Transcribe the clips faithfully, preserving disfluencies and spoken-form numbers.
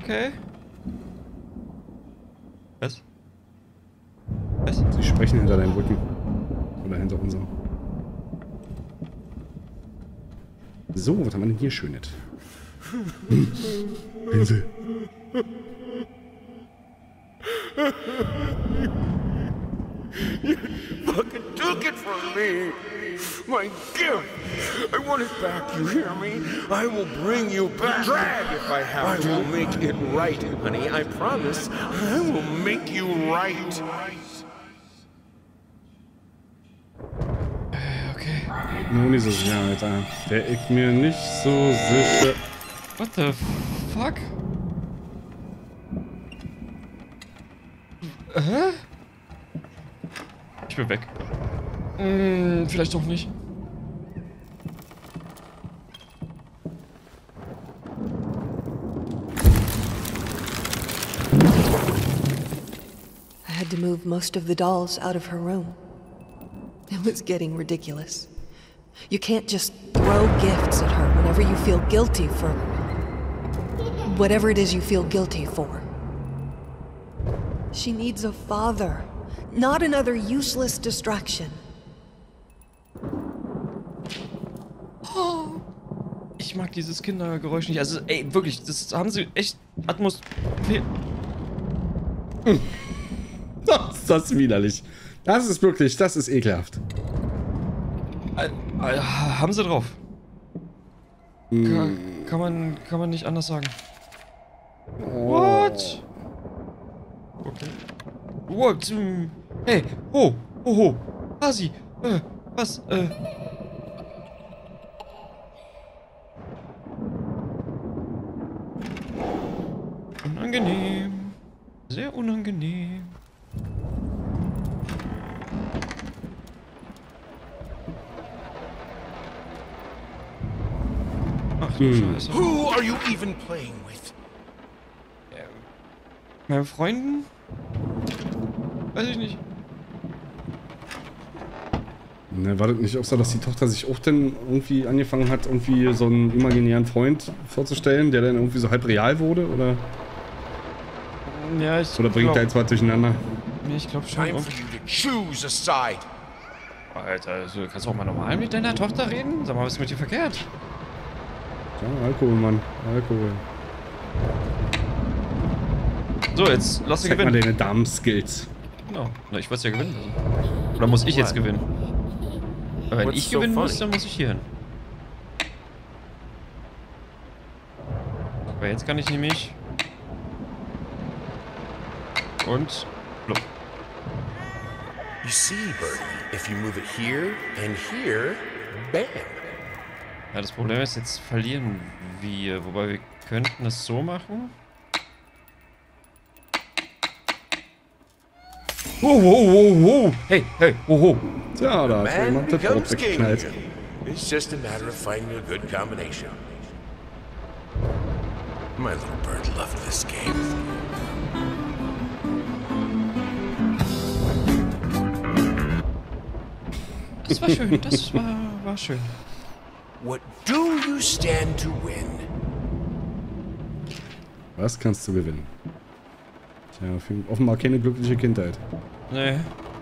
okay. Was? Was? Sie sprechen hinter deinem Rücken. Oder hinter unserem. So, was haben wir denn hier Schönes? Hm. Pinsel. You fucking took it from me. My gift. I want it back, you hear me? I will bring you back. Drag if I have I to. I will make it right, honey. I promise. I will make you right. Okay. Nur nicht so sicher, Alter. Der ich mir nicht so sicher. What the fuck? Hä? Ich bin weg. Hm, vielleicht doch nicht. I had to move most of the dolls out of her room. It was getting ridiculous. You can't just throw gifts at her whenever you feel guilty for whatever it is you feel guilty for. She needs a father, not another useless distraction. Oh, ich mag dieses Kindergeräusch nicht. Also, ey, wirklich, das haben sie echt Atmosphäre. Hm. Das ist das widerlich. Das ist wirklich, das ist ekelhaft. Äh, äh, haben sie drauf. Mm. Kann, kann man, kann man nicht anders sagen. Oh. What? Okay. What? Hey, ho, ho, ho. Hasi, äh, was, äh. Unangenehm. Sehr unangenehm. Ach du Hm. Scheiße. Who are you even playing with? Ähm, meine Freunden? Weiß ich nicht. Ne, war das nicht auch so, dass die Tochter sich auch dann irgendwie angefangen hat, irgendwie so einen imaginären Freund vorzustellen, der dann irgendwie so halb real wurde, oder? Ja, ich Oder bringt glaub, er jetzt was durcheinander? Nee, ich glaube schon. Time for you to choose a side. Alter, also, kannst du auch mal normal mit deiner Tochter reden? Sag mal, was ist mit dir verkehrt? Ja, Alkohol, Mann. Alkohol. So, jetzt lass sie Zeig mal gewinnen. deine Damen-Skills. Genau. Na, ich wollte ja gewinnen. Also. Oder muss ich jetzt gewinnen? Aber wenn What's ich so gewinnen funny? muss, dann muss ich hier hin. Aber jetzt kann ich nämlich... Und... Blub. You see, Birdie, if you move it here and here, bam. Ja, das Problem ist, jetzt verlieren wir. Wobei wir könnten es so machen. Wow, wow, wow, wow. Hey, hey, wow, wow. Tja, da hat Man jemand das Brot becomes king. weggeknallt. It's just a matter of finding a good combination. My little bird loved this game. Das war schön, das war, war schön. What do you stand to win? Was kannst du gewinnen? Tja, offenbar keine glückliche Kindheit. Nee.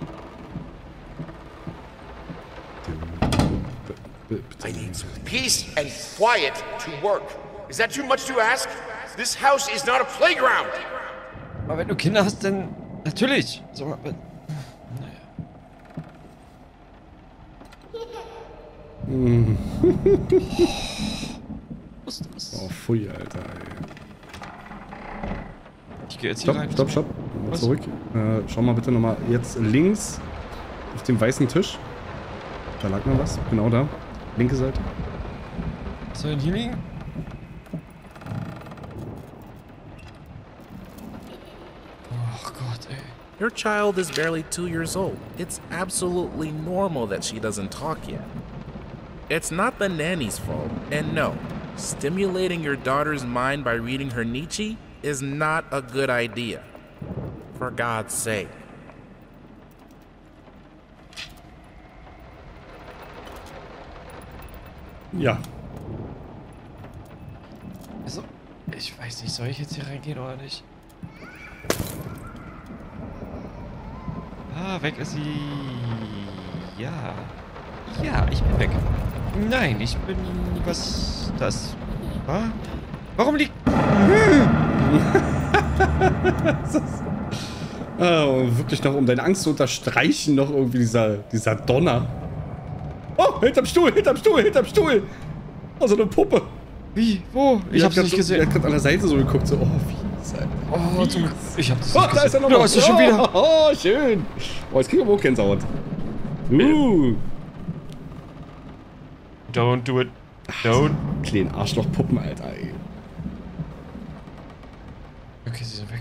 I need some peace and quiet to work. Is that too much to ask? This house is not a playground. Aber wenn du Kinder hast, dann natürlich. Sag mal, naja. Was ist das? Oh, pfui, Alter, ey. Ich gehe jetzt hier Stopp, rein. stopp, stopp. Mal Was? zurück. Äh, schau mal bitte nochmal jetzt links auf dem weißen Tisch. Da lag noch was. Genau da. Linke Seite. Was soll denn hier liegen? Oh Gott, ey. Your child is barely two years old. It's absolutely normal that she doesn't talk yet. It's not the nanny's fault. And no, stimulating your daughter's mind by reading her Nietzsche is not a good idea. For God's sake. Ja. Also, ich weiß nicht, soll ich jetzt hier reingehen oder nicht? Ah, weg ist sie. Ja. Ja, ich bin weg. Nein, ich bin... Was... Das... Ah? Warum liegt... Oh, wirklich noch, um deine Angst zu unterstreichen, noch irgendwie dieser, dieser Donner. Oh, hinterm Stuhl, hinterm Stuhl, hinterm Stuhl. Oh, so eine Puppe. Wie? Wo? Ich Die hab's hat nicht grad so, gesehen. Die hat gerade an der Seite so geguckt, so, oh, wie ist er? Oh, zum Glück. Ich hab's Oh, nicht da ist er gesehen. nochmal. Da ist er schon oh, wieder. Oh, schön. Oh, jetzt kriegen wir auch Gänsehaut. Uh. Don't do it. Don't. Kleinen Arschlochpuppen, Alter, ey. Okay, sie sind weg.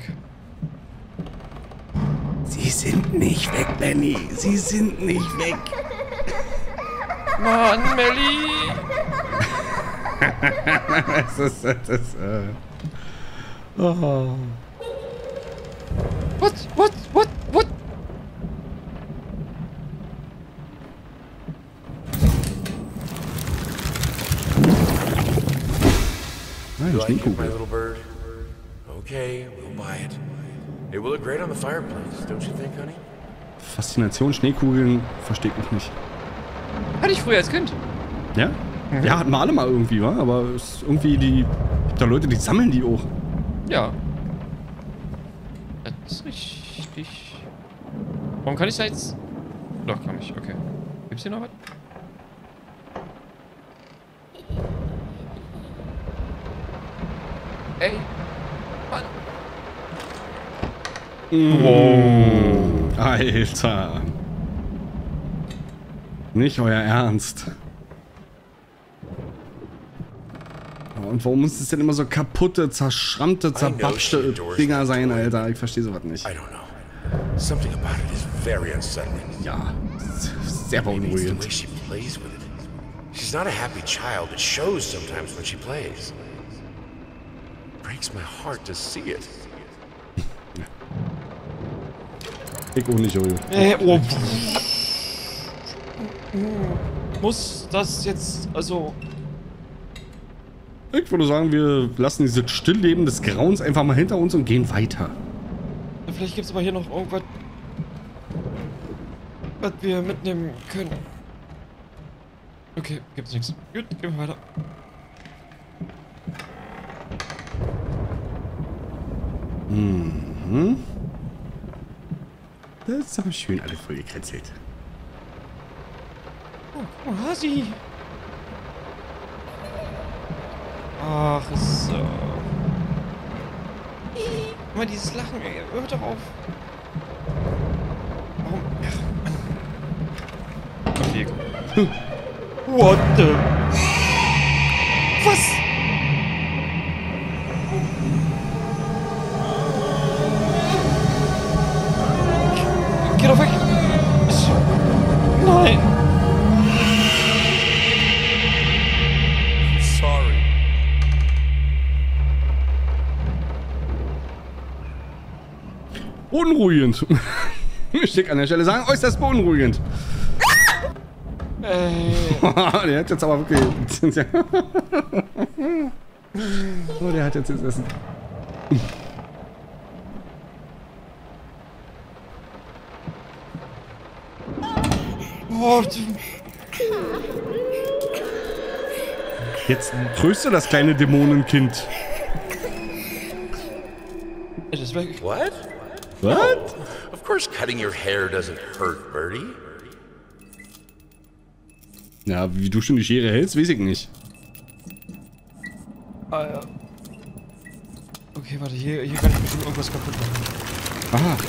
Sie sind nicht weg, Benny. Sie sind nicht weg. Mann, Melli! das ist, das ist, äh... Oh. What? What? What? What? Nein, Do I get my Schneekugel. little bird? Okay, we'll buy it. It will look great on the fireplace, don't you think, honey? Faszination Schneekugeln verstehe ich nicht. Hatte ich früher als Kind. Ja? Mhm. Ja, hatten wir alle mal irgendwie, wa? Aber es ist irgendwie die... Gibt da Leute, die sammeln die auch. Ja. Das ist richtig. Warum kann ich da jetzt... Doch, kann ich. Okay. Gibt's hier noch was? Ey. Mann. Wow. Alter. Nicht euer Ernst. Und warum muss es denn immer so kaputte, zerschrammte, zerbatschte Dinger sein, Alter? Ich verstehe sowas nicht. I don't know. Something about it is very unsettling. Ja, sehr Maybe it's the way beunruhigend. she plays with it. She's not a happy child. It shows sometimes when she plays. Breaks my heart to see it. Ich auch nicht, Jojo. Äh, oh. Muss das jetzt, also... Ich würde sagen, wir lassen dieses Stillleben des Grauens einfach mal hinter uns und gehen weiter. Vielleicht gibt es aber hier noch irgendwas, was wir mitnehmen können. Okay, gibt's nichts. Gut, gehen wir weiter. Mhm. Das ist aber schön alles vollgekritzelt. Oh, guck mal, Hasi. Ach, so. Guck mal, dieses Lachen, ey. Hört doch auf. Warum? Ach, Mann. Okay, gut. What the? Was? Geh doch weg. Nein. Sorry. Beunruhigend. Ich will an der Stelle sagen, äußerst beunruhigend. Äh. Der hat jetzt aber wirklich... Oh, der hat jetzt das Essen. Oh, du. Jetzt tröste das kleine Dämonenkind. Es ist weg. What? Was? Of course cutting your hair doesn't hurt, Birdie. Ja, wie du schon die Schere hältst, weiß ich nicht. Ah, ja. Okay, warte, hier, hier kann ich bestimmt irgendwas kaputt machen. Aha.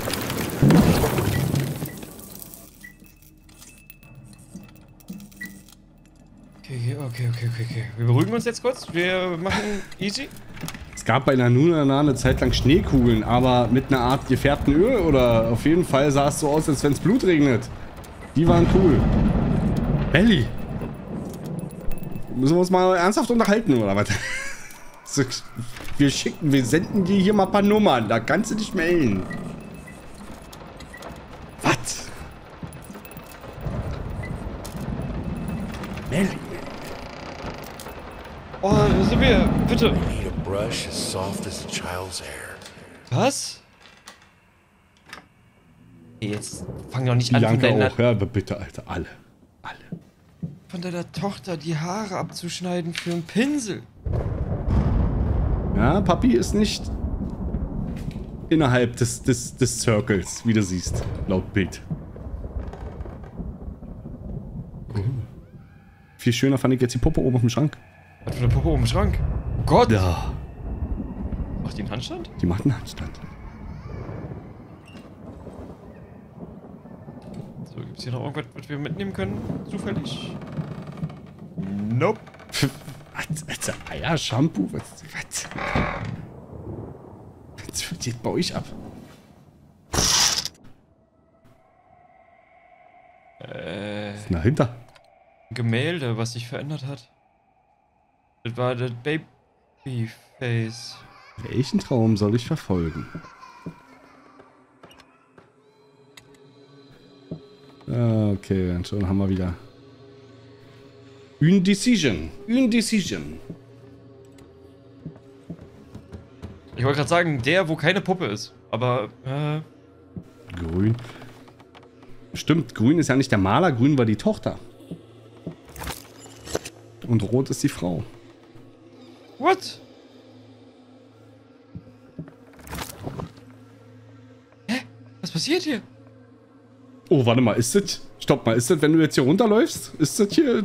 Okay, okay, okay, okay, okay. Wir beruhigen uns jetzt kurz. Wir machen easy. Es gab bei Nanunana eine Zeit lang Schneekugeln, aber mit einer Art gefärbten Öl oder auf jeden Fall sah es so aus, als wenn es Blut regnet. Die waren cool. Belly. Müssen wir uns mal ernsthaft unterhalten, oder was? So, wir schicken, wir senden dir hier mal ein paar Nummern, da kannst du dich melden. Was? Belly. Oh, da sind wir. Bitte. Need a brush as soft as a child's hair. Was? Jetzt fang doch nicht Die an, von Janke deiner, auch, ja, bitte, Alter, alle. Alle. von deiner Tochter die Haare abzuschneiden für einen Pinsel. Ja, Papi ist nicht innerhalb des, des, des Circles, wie du siehst, laut Bild. Oh. Viel schöner fand ich jetzt die Puppe oben auf dem Schrank. Was für eine Puppe oben im Schrank? Oh Gott! Ja. Macht die einen Handstand? Die macht einen Handstand. So, gibt's hier noch irgendwas, was wir mitnehmen können? Zufällig? Nope. Was? Eier, Shampoo? Was? Was? Was geht bei euch ab? Äh. Was ist denn dahinter? Gemälde, was sich verändert hat. Das war das Babyface. Welchen Traum soll ich verfolgen? Okay, dann schon haben wir wieder. Une Decision. Une Decision. Ich wollte gerade sagen, der, wo keine Puppe ist. Aber, äh. Grün. Stimmt, grün ist ja nicht der Maler, grün war die Tochter. Und rot ist die Frau. What? Hä? Was passiert hier? Oh, warte mal, ist das... Stopp mal, ist das, wenn du jetzt hier runterläufst? Ist das hier... Äh,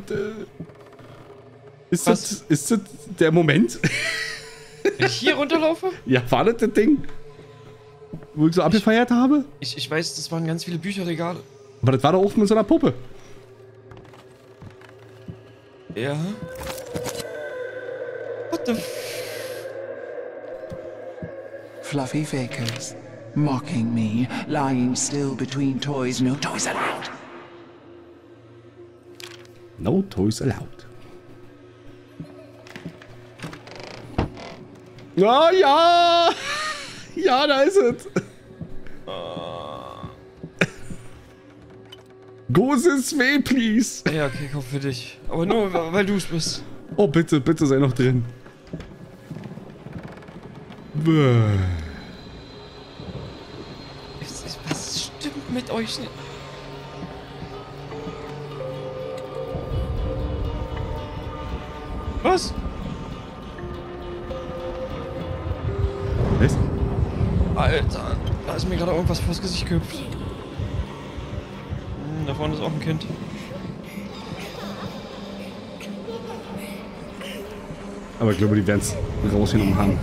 ist, das, ist das der Moment? Wenn ich hier runterlaufe? Ja, war das das Ding? Wo ich so abgefeiert habe? Ich, ich weiß, das waren ganz viele Bücherregale. Aber das war da oben mit so einer Puppe. Ja. What the f... Fluffy fakers, mocking me, lying still between toys, no toys allowed. No toys allowed. Na ja! Ja, da ist es. Go this way, please. Ja, okay, komm für dich. Aber nur, weil du es bist. Oh, bitte, bitte sei noch drin. Bäh. Was stimmt mit euch nicht? Was? Was? Alter, da ist mir gerade irgendwas vors Gesicht gehüpft. Hm, da vorne ist auch ein Kind. Aber ich glaube, die werden es rausgenommen haben.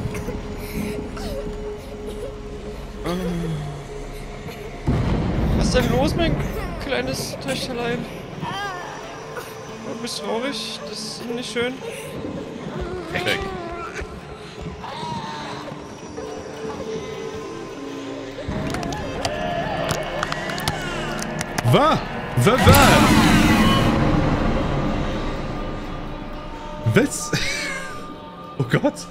Was ist denn los, mein kleines Töchterlein? Du bist traurig? Das ist nicht schön. Weg. Weg. Was? Was? Was? Was? Oh Gott.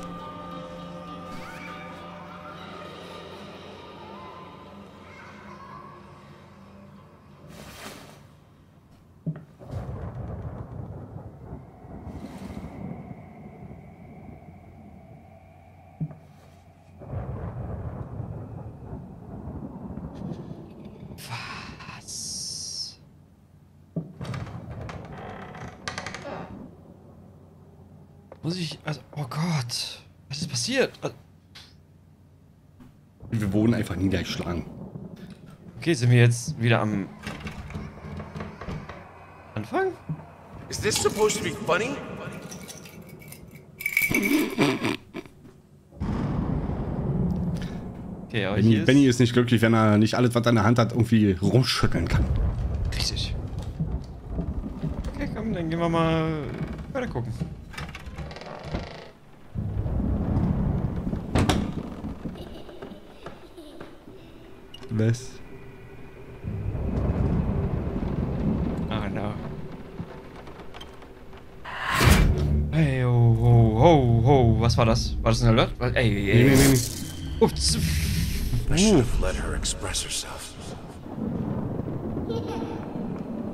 Muss ich... Also, oh Gott. Was ist passiert? Wir wurden einfach niedergeschlagen. Okay, sind wir jetzt wieder am... Anfang? Is this supposed to be funny? Okay, aber Benny, hier ist... Benny ist nicht glücklich, wenn er nicht alles, was er in der Hand hat, irgendwie rumschütteln kann. Richtig. Okay, komm, dann gehen wir mal weiter gucken. Was? Ah, no. Hey, ho, ho, ho, ho. Was war das? War das ein Alert? Ey, ey, ey. Nee, nee, nee, nee. Ups. I should have let her express herself.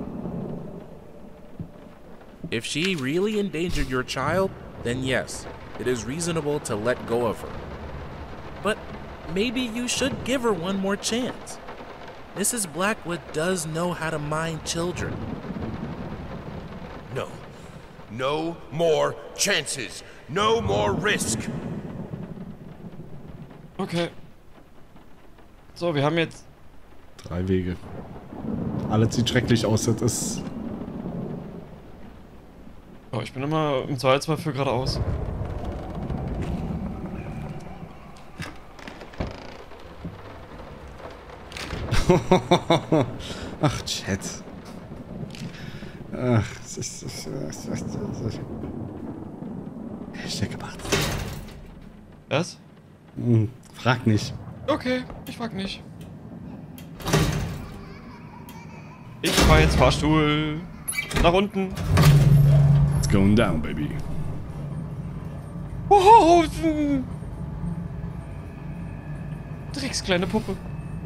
If she really endangered your child, then yes, it is reasonable to let go of her. But maybe you should give her one more chance. Missus Blackwood does know how to mind children. No. No more chances. No more risk. Okay. So, wir haben jetzt... Drei Wege. Alles sieht schrecklich aus. Das ist... Oh, ich bin immer im Zweifelsfall für geradeaus. Ach, Chat. Ach, Hashtag gemacht. Was? Hm, frag nicht. Okay, ich frag nicht. Ich fahr jetzt Fahrstuhl nach unten. It's going down, baby. Oh, Drecks kleine Puppe.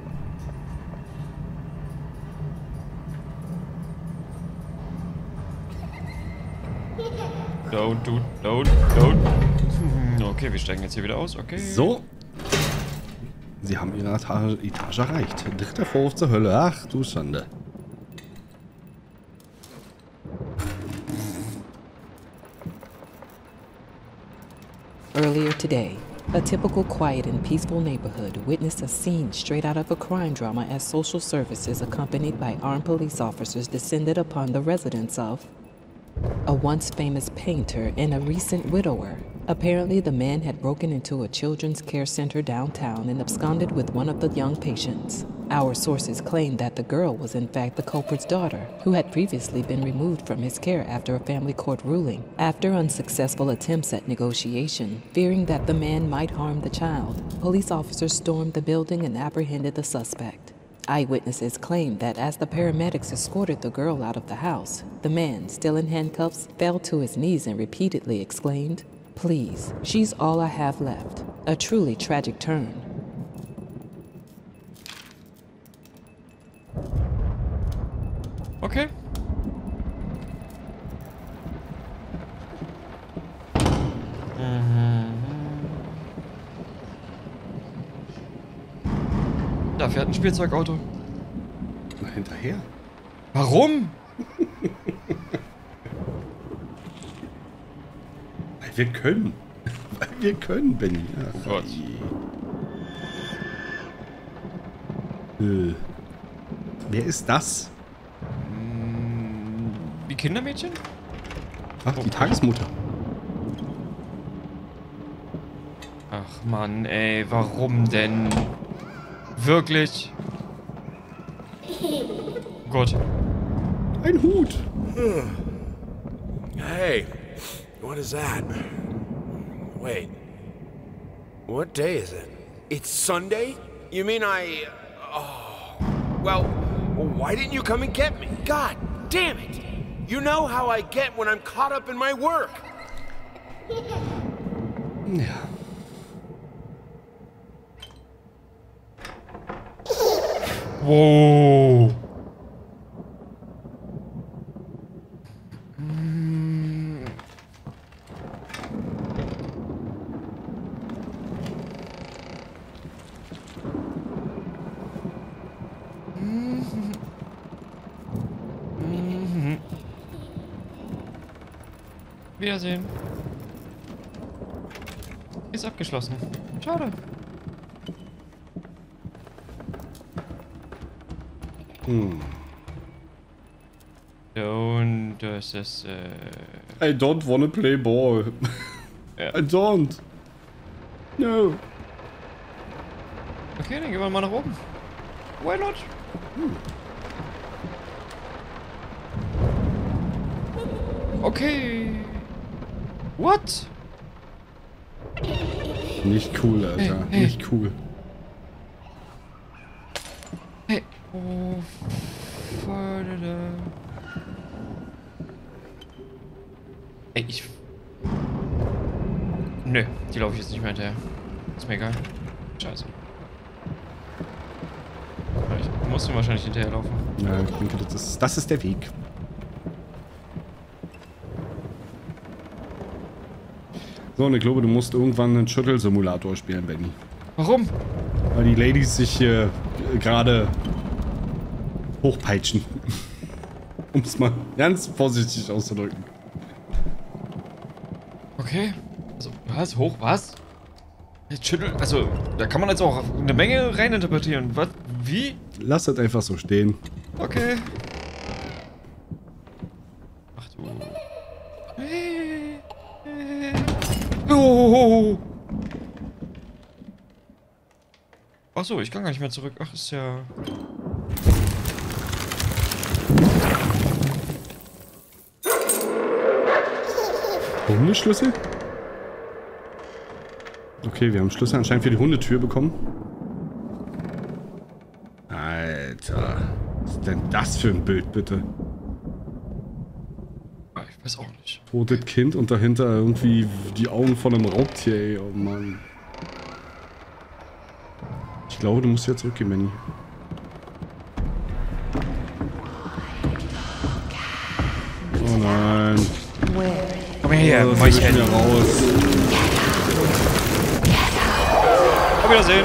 Don't, do, don't, don't. Okay, wir steigen jetzt hier wieder aus, okay. So. Sie haben ihre Etage, Etage erreicht. Dritter Vorwurf zur Hölle. Ach, du Schande. Earlier today, a typical quiet and peaceful neighborhood witnessed a scene straight out of a crime drama as social services accompanied by armed police officers descended upon the residence of a once famous painter and a recent widower. Apparently, the man had broken into a children's care center downtown and absconded with one of the young patients. Our sources claim that the girl was in fact the culprit's daughter, who had previously been removed from his care after a family court ruling. After unsuccessful attempts at negotiation, fearing that the man might harm the child, police officers stormed the building and apprehended the suspect. Eyewitnesses claimed that as the paramedics escorted the girl out of the house, the man, still in handcuffs, fell to his knees and repeatedly exclaimed, "Please, she's all I have left." A truly tragic turn. Okay. Mhm. Da fährt ein Spielzeugauto. Na, hinterher. Warum? Weil wir können. Weil wir können, Benny. Ach, Gott. Äh. Wer ist das? Die Kindermädchen? Ach, die Tagesmutter. Ach Mann, ey, warum denn? Wirklich? Gott. Ein Hut. Hey, what is that? Wait. What day is it? It's Sunday? You mean I... Oh. Well, why didn't you come and get me? God damn it! You know how I get when I'm caught up in my work. Ja. Wow. Wiedersehen. Ist abgeschlossen. Schade. Hm. Und das ist, äh... I don't wanna play ball. Ja. I don't. No. Okay, dann gehen wir mal nach oben. Why not? Hm. Okay. What? Nicht cool, Alter. Hey, hey. Nicht cool. Hey. Oh. Ey, ich... Nö, die laufe ich jetzt nicht mehr hinterher. Ist mir egal. Scheiße. Ich muss ihm wahrscheinlich hinterherlaufen. Ja, ich denke, das ist, das ist der Weg. So, und ich glaube, du musst irgendwann einen Schüttelsimulator spielen, Benny. Warum? Weil die Ladies sich hier gerade hochpeitschen. Um es mal ganz vorsichtig auszudrücken. Okay. Also, was? Hoch, was? Jetzt schüttel... Also, da kann man jetzt auch eine Menge reininterpretieren. Was? Wie? Lass das einfach so stehen. Okay. Ach du... Oh. Ach so, ich kann gar nicht mehr zurück. Ach, ist ja... Hundeschlüssel? Okay, wir haben Schlüssel anscheinend für die Hundetür bekommen. Alter. Was ist denn das für ein Bild, bitte? Ich weiß auch nicht. Totes Kind und dahinter irgendwie die Augen von einem Raubtier, ey. Oh Mann. Ich glaube, du musst jetzt zurückgehen, Benny. Oh nein. Komm her, Oh, Mäuschen. wir müssen hier raus. Auf Wiedersehen.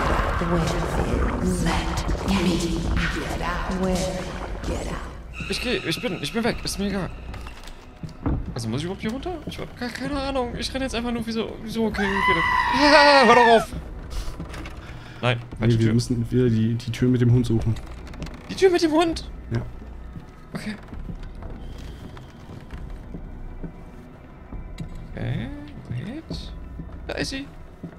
Ich gehe, ich bin, ich bin weg, ist mir egal. Also muss ich überhaupt hier runter? Ich hab gar keine Ahnung. Ich renne jetzt einfach nur wie so, wie so, okay, okay. Ah, hör doch auf! Nein, falsche Nee, wir Tür. müssen wieder die, die Tür mit dem Hund suchen. Die Tür mit dem Hund? Ja. Okay. Okay, wait. Da ist sie.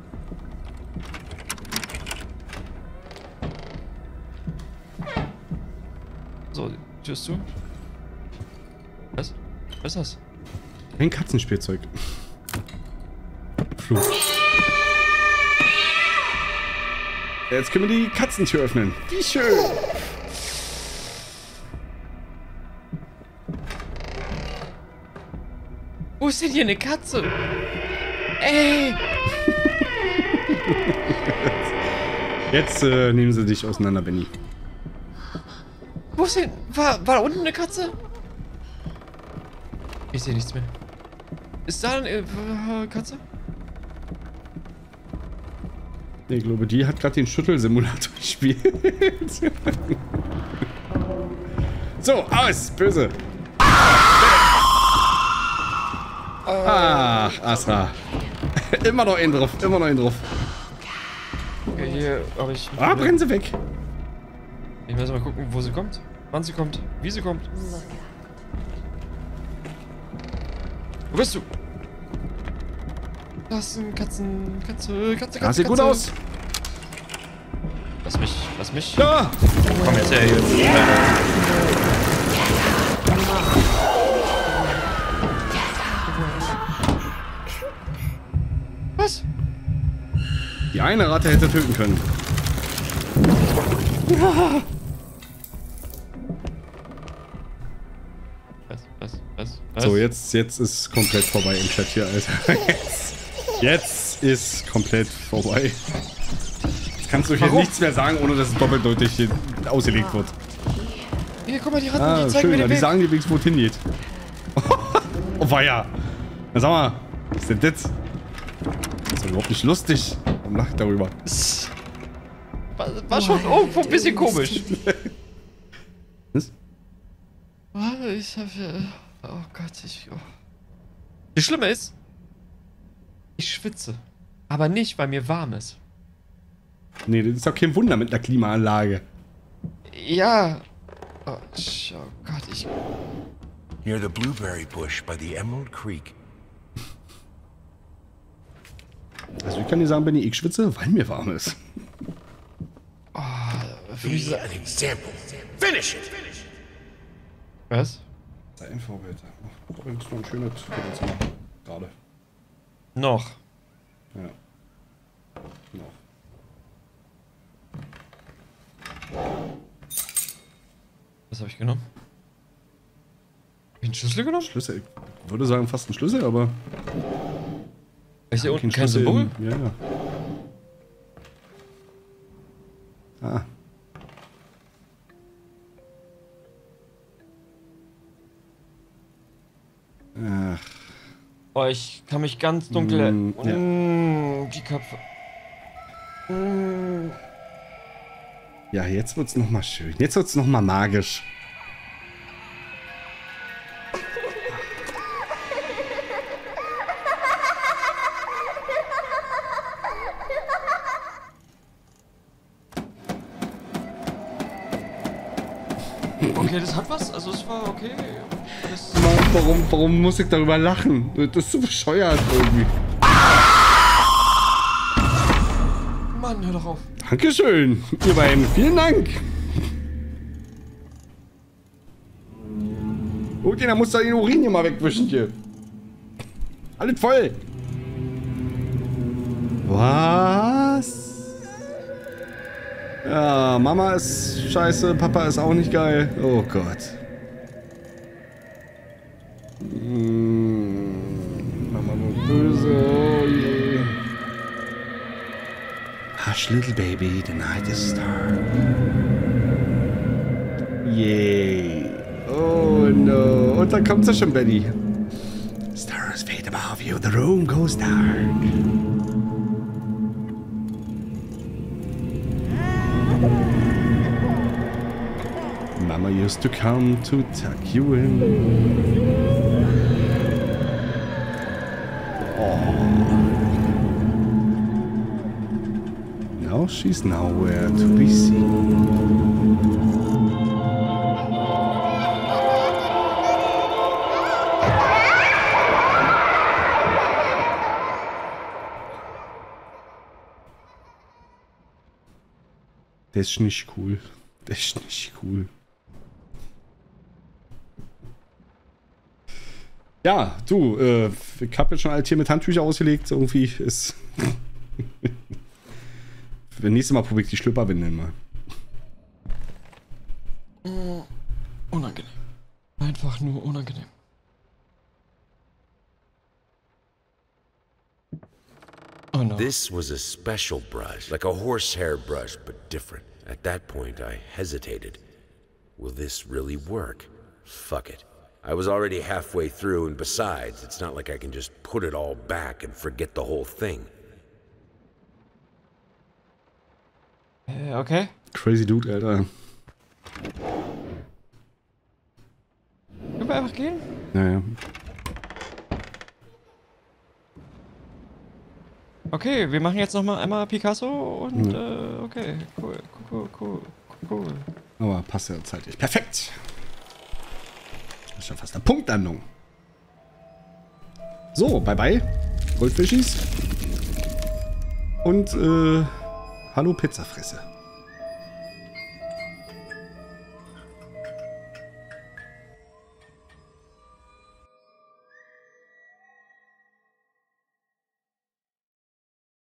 So, die Tür ist zu. Was? Was ist das? Ein Katzenspielzeug. Fluch. Jetzt können wir die Katzentür öffnen. Wie schön. Wo ist denn hier eine Katze? Ey! Jetzt äh, nehmen sie dich auseinander, Benny. Wo ist denn... War, war da unten eine Katze? Ich sehe nichts mehr. Ist da eine äh, Katze? Ich glaube, die hat gerade den Schüttelsimulator gespielt. So, aus! Böse! Ach, Asra. Immer noch einen drauf, immer noch einen drauf. Okay, hier habe ich... Ah, brennen sie weg! Ich muss mal gucken, wo sie kommt. Wann sie kommt. Wie sie kommt. Wo bist du? Das ist ein Katzen... Katze... Katze... Katze... Das sieht gut Katze. aus! Lass mich... Lass mich... Ja! Komm jetzt her hier. Was? Die eine Ratte hätte töten können. Was? Was? Was? Was? So, jetzt, jetzt ist komplett vorbei im Chat hier, Alter. Jetzt, jetzt ist komplett vorbei. Jetzt kannst du hier Warum? nichts mehr sagen, ohne dass es doppeldeutig hier ausgelegt wird. Hier, guck mal, die Ratten, Ah, die zeigen schön, mir ja, den die Weg. sagen dir wenigstens, wo es hingeht. Oh, weia. Na, sag mal, was ist denn das? Das ist doch überhaupt nicht lustig. Warum lacht darüber? War, war schon irgendwo ein bisschen komisch. Was? Oh, ich hab... äh, Oh Gott, ich... Oh. Das Schlimme ist... Ich schwitze. Aber nicht, weil mir warm ist. Nee, das ist doch kein Wunder mit einer Klimaanlage. Ja. Oh, sch- oh Gott, ich... Near the blueberry bush by the Emerald Creek. Also ich kann dir sagen, Benni, ich schwitze, weil mir warm ist. Für mich ist Be an example. Finish it! Was? Sei ein Vorbild. Oh, das ist noch ein schönes Zimmer. Gerade. Noch. Ja. Noch. Was habe ich genommen? Hab ich einen Schlüssel genommen? Schlüssel. Ich würde sagen fast ein Schlüssel, aber... Ist hier unten kein Schlüssel Symbol? in- Ja, ja. Ah. Ach. Oh, ich kann mich ganz dunkel... Mm, ja. Mm, die Köpfe. Mm. Ja, jetzt wird's nochmal schön. Jetzt wird's nochmal magisch. Okay, das hat was. Also es war okay. Das Mann, warum, warum muss ich darüber lachen? Das ist so bescheuert irgendwie. Mann, hör doch auf. Dankeschön, ihr beiden. Vielen Dank. Okay, dann muss da den Urin hier mal wegwischen hier. Alles voll. Was? Ja, Mama ist scheiße, Papa ist auch nicht geil. Oh Gott. Hm, Mama wird böse. Oh je. Hush, little baby, the night is dark. Yay. Oh no. Und dann kommt sie schon, Benny. Stars fade above you, the room goes dark. Mama used to come to tuck you in. Oh. Now she's nowhere to be seen. Das ist nicht cool. Das ist nicht cool. Ja, du, äh, ich habe jetzt schon alt hier mit Handtücher ausgelegt. Irgendwie ist... Wenn nächstes Mal probiere ich die Schlüpperwindeln mal. Oh, unangenehm. Einfach nur unangenehm. Oh no. This was a special brush, like a horsehair brush, but different. At that point, I hesitated. Will this really work? Fuck it. I was already halfway through, and besides, it's not like I can just put it all back and forget the whole thing. Äh, okay. Crazy Dude, Alter. Können wir einfach gehen? Naja. Okay, wir machen jetzt nochmal einmal Picasso und ja. äh, okay, cool, cool, cool, cool. Aber passt ja zeitlich. Perfekt. Das ist schon fast eine Punktlandung. So, bye bye. Goldfischis. Und, äh, hallo Pizzafresse.